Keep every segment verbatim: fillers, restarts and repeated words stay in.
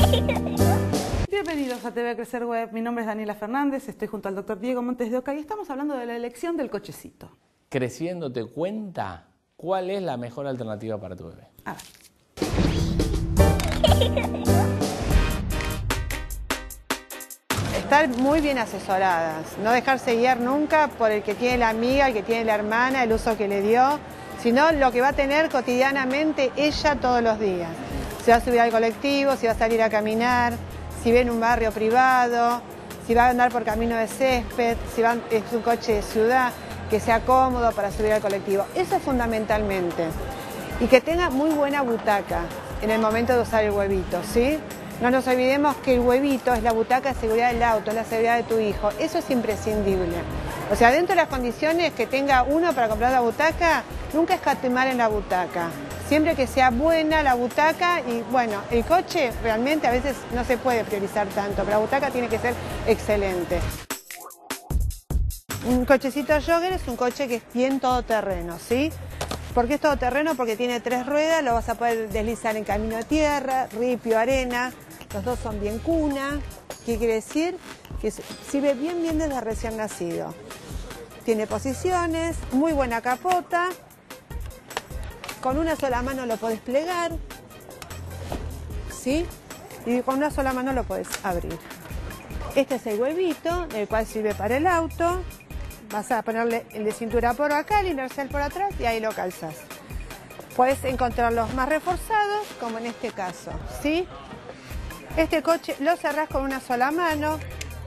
Bienvenidos a T V Crecer Web, mi nombre es Daniela Fernández, estoy junto al doctor Diego Montes de Oca y estamos hablando de la elección del cochecito. Creciendo te cuenta cuál es la mejor alternativa para tu bebé. A ver. Estar muy bien asesoradas, no dejarse guiar nunca por el que tiene la amiga, el que tiene la hermana, el uso que le dio, sino lo que va a tener cotidianamente ella todos los días. Si va a subir al colectivo, si va a salir a caminar, si vive en un barrio privado, si va a andar por camino de césped, si va, es un coche de ciudad, que sea cómodo para subir al colectivo. Eso es fundamentalmente. Y que tenga muy buena butaca en el momento de usar el huevito, ¿sí? No nos olvidemos que el huevito es la butaca de seguridad del auto, es la seguridad de tu hijo. Eso es imprescindible. O sea, dentro de las condiciones que tenga uno para comprar la butaca, nunca escatimar en la butaca. Siempre que sea buena la butaca y, bueno, el coche realmente a veces no se puede priorizar tanto, pero la butaca tiene que ser excelente. Un cochecito jogger es un coche que es bien todoterreno, ¿sí? ¿Por qué es todoterreno? Porque tiene tres ruedas, lo vas a poder deslizar en camino de tierra, ripio, arena. Los dos son bien cuna. ¿Qué quiere decir? Que sirve bien bien desde recién nacido. Tiene posiciones, muy buena capota. Con una sola mano lo podés plegar, ¿sí? Y con una sola mano lo podés abrir. Este es el huevito, el cual sirve para el auto. Vas a ponerle el de cintura por acá, el inercial por atrás y ahí lo calzas. Puedes encontrarlos más reforzados, como en este caso, ¿sí? Este coche lo cerrás con una sola mano.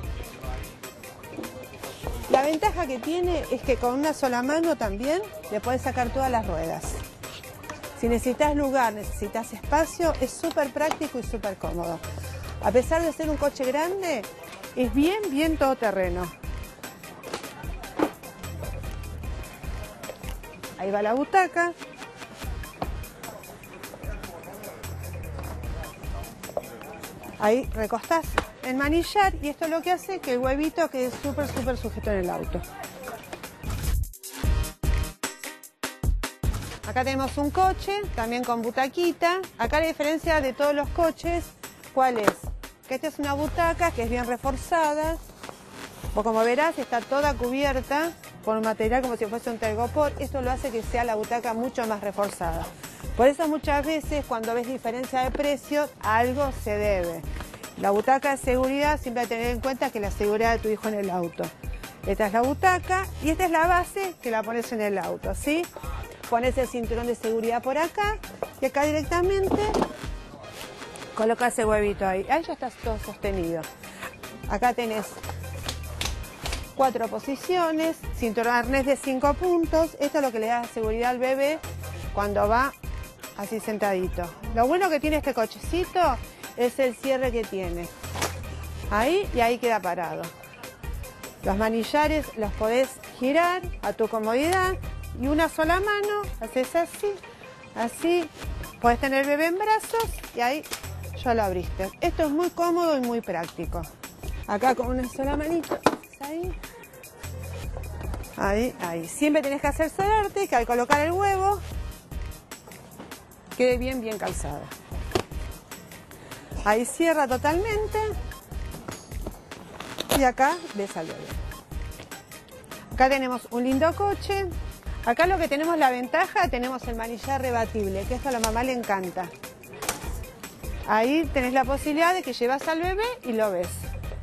La ventaja que tiene es que con una sola mano también le puedes sacar todas las ruedas. Si necesitas lugar, necesitas espacio, es súper práctico y súper cómodo. A pesar de ser un coche grande, es bien, bien todoterreno. Ahí va la butaca. Ahí recostás el manillar y esto es lo que hace que el huevito quede súper, súper sujeto en el auto. Acá tenemos un coche, también con butaquita. Acá la diferencia de todos los coches, ¿cuál es? Que esta es una butaca que es bien reforzada. Vos como verás está toda cubierta por un material como si fuese un telgopor. Esto lo hace que sea la butaca mucho más reforzada. Por eso muchas veces cuando ves diferencia de precios, algo se debe. La butaca de seguridad, siempre hay que tener en cuenta que la seguridad de tu hijo en el auto. Esta es la butaca y esta es la base que la pones en el auto, ¿sí? Pones el cinturón de seguridad por acá y acá directamente colocas el huevito ahí. Ahí ya está todo sostenido. Acá tenés cuatro posiciones, cinturón arnés de cinco puntos. Esto es lo que le da seguridad al bebé cuando va así sentadito. Lo bueno que tiene este cochecito es el cierre que tiene. Ahí y ahí queda parado. Los manillares los podés girar a tu comodidad y una sola mano, haces así, así. Podés tener el bebé en brazos y ahí ya lo abriste. Esto es muy cómodo y muy práctico. Acá con una sola manito. Ahí, ahí, ahí. Siempre tenés que asesorarte que al colocar el huevo quede bien, bien calzada. Ahí cierra totalmente y acá ves al bebé. Acá tenemos un lindo coche. Acá lo que tenemos la ventaja, tenemos el manillar rebatible, que esto a la mamá le encanta. Ahí tenés la posibilidad de que llevas al bebé y lo ves.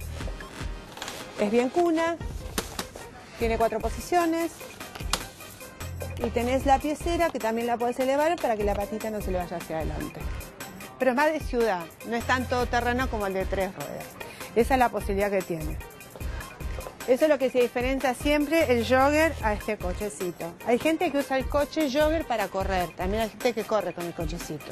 Es bien cuna, tiene cuatro posiciones y tenés la piecera que también la podés elevar para que la patita no se le vaya hacia adelante. Pero es más de ciudad, no es tanto terreno como el de tres ruedas. Esa es la posibilidad que tiene. Eso es lo que se diferencia siempre el jogger a este cochecito. Hay gente que usa el coche jogger para correr, también hay gente que corre con el cochecito.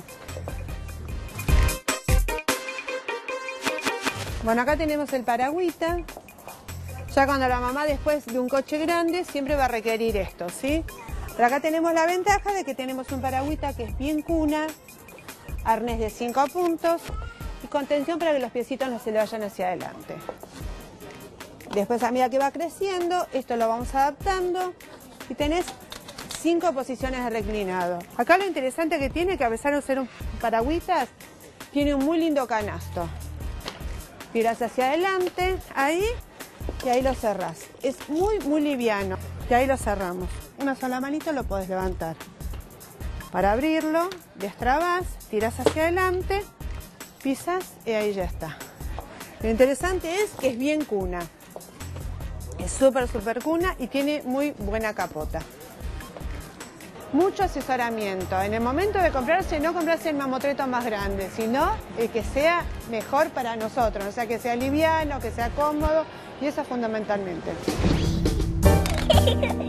Bueno, acá tenemos el paragüita. Ya cuando la mamá después de un coche grande siempre va a requerir esto, ¿sí? Pero acá tenemos la ventaja de que tenemos un paragüita que es bien cuna, arnés de cinco puntos y contención para que los piecitos no se le vayan hacia adelante. Después a medida que va creciendo, esto lo vamos adaptando y tenés cinco posiciones de reclinado. Acá lo interesante que tiene que a pesar de ser un paragüitas, tiene un muy lindo canasto. Tirás hacia adelante, ahí, y ahí lo cerrás. Es muy, muy liviano. Y ahí lo cerramos. Una sola manito lo podés levantar. Para abrirlo, destrabás, tirás hacia adelante, pisas y ahí ya está. Lo interesante es que es bien cuna. Es súper, súper cuna y tiene muy buena capota. Mucho asesoramiento. En el momento de comprarse, no comprarse el mamotreto más grande, sino el que sea mejor para nosotros. O sea, que sea liviano, que sea cómodo, y eso fundamentalmente.